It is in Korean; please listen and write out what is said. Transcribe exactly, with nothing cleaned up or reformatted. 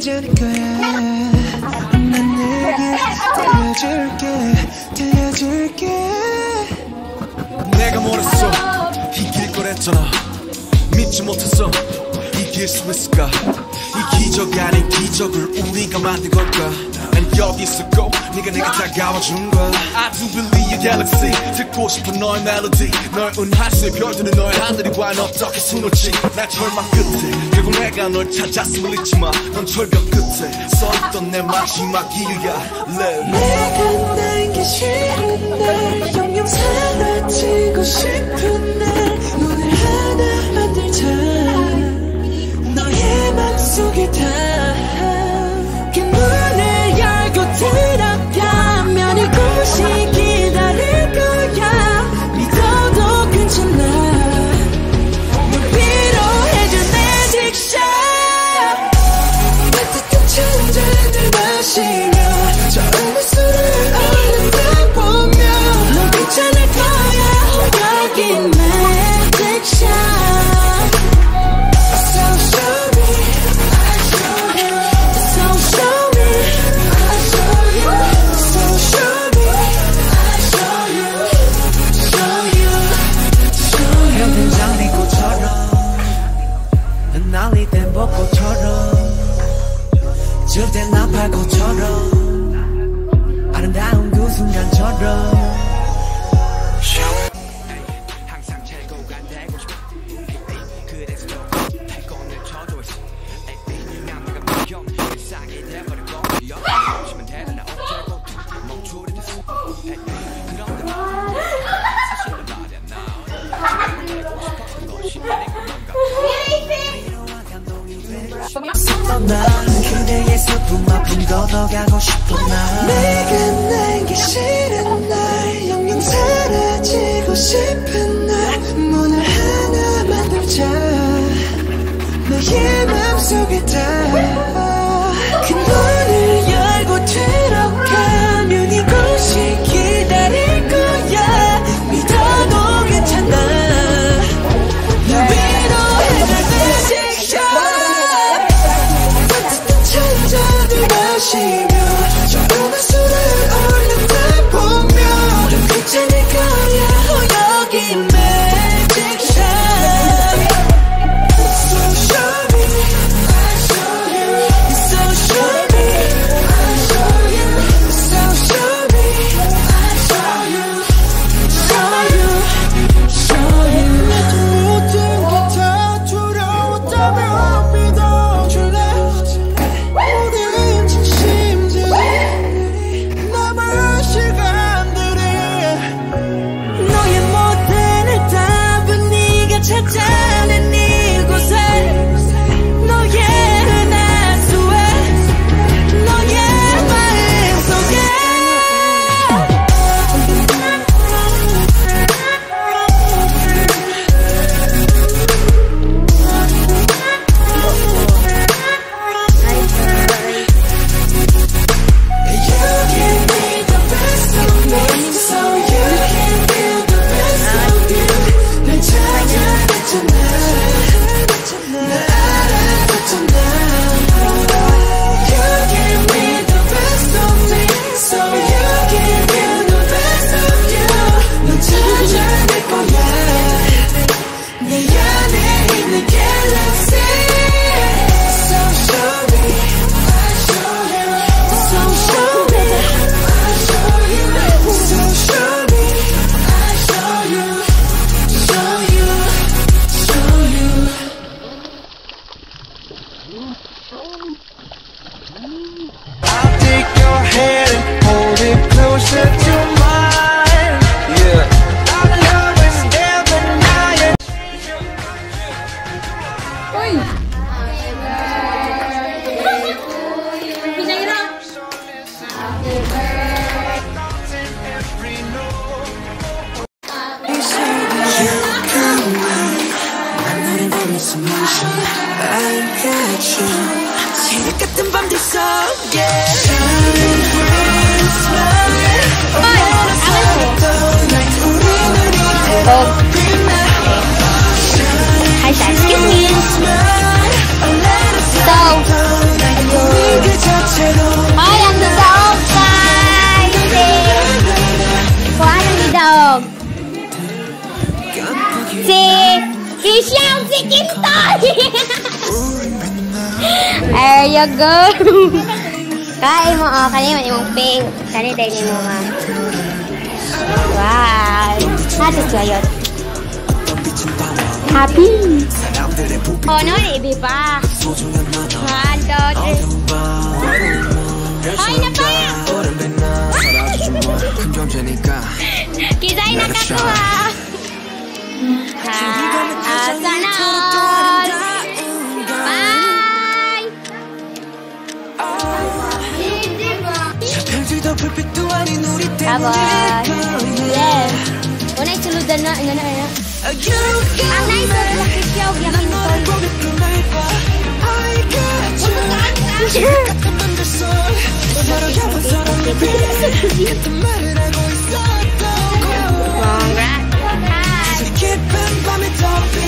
괜찮을 거야. 난 내게 들려줄게 들려줄게. 내가 뭐랬어 이길 거랬잖아. 믿지 못했어 이길 수 있을까. 이 기적이 아닌 기적을 우리가 만든 걸까. 난 여기 있었고 네가 내게 다가와준 거야. I do believe your galaxy. 듣고 싶은 너의 멜로디. 널 은하수의 별들은 너의 하늘이 과연 어떻게 수놓지. 날 절망 끝에 결국 내가 널 찾았음을 잊지마. 넌 절벽 끝에 서있던 내 마지막 길이야. Live. 내가 남기 싫은 날 영영 사라지고 싶은 날 오늘 하나 만들자. 너의 맘속에 다 그 문을 열고 들어가면 이곳이 기다릴 거야. 믿어도 괜찮아. 널 위로해줄 magic shot. 따뜻한 찬잔을 마시며 처음의 술을 얼른 다 보며 넌 괜찮을 거야. 여기 magic shot. So show me, I show you. So show me, I show you. So show me, I show you. Show you, show you. 펴든 장미꽃처럼 흩날리던 벚꽃처럼 질땐 나팔꽃처럼 아름다운 그 순간처럼. 항상 최고가 되고 싶어. 그래서 패권을 쳐줘 있어. 남자가 미형 일상이 돼버린 거 없으면 되는 나 어째고 멈추리 됐어. 그런데 사실은 말이야 나 되고 싶었던 것이 아닌 건가. 위로와 감동이 되고 싶어. 난 그대의 슬픔 아픔 걷어가고 싶어. 나 내가 남기 싫은 날 영영 사라지고 싶은 날 문을 하나 만들자. 너의 맘속에 다 그 문을 열고 들어가면 이곳이 기다릴 거야. 믿어도 괜찮아. 널 위로해줄 magic shot. 따뜻한 찬잔을 마시며 처음의 술을 얼른 다 보며 넌 괜찮을 거야. 여기 magic shot. So show me, I show you. So show me, I show you. So show me, I show you. Show you, show you. 모든 게 다 두려웠다면 믿어줄래. 모든 진심들이 남은 시간들이 너의 모든 답은 네가 찾아낸 이곳에 너의 은하수에 너의 마음속에. You give me the best of me, so you can feel the best of you. 날 찾아냈잖아. 날 알아봤잖아. You give me the best of me, so you can feel the best of you. 넌 찾아낼 거야. 내 안에 있는 galaxy. So show me, I show you. So show me, I show you. So show me, I show you. Show you, show you. I'll take your hand and hold it closer to mine. Yeah. Our love is never dying. I got you. 새벽 같은 밤들 속에 Hi, excuse me. So Kisyaw si Kintoy! There you go! Kain mo, oh. Kanin mo, imong pink. Kanin tayo ni mo, ha. Wow! Happy joyot. Happy! Oh, no, ibi pa. One, two, three. Ay, na pa! Kisay na kakuha! Asanon! Bye! Tapos, yes. Unay suludan na, ano na, ano? Ang nice na lang kisyaw, yakin ito. Congrats!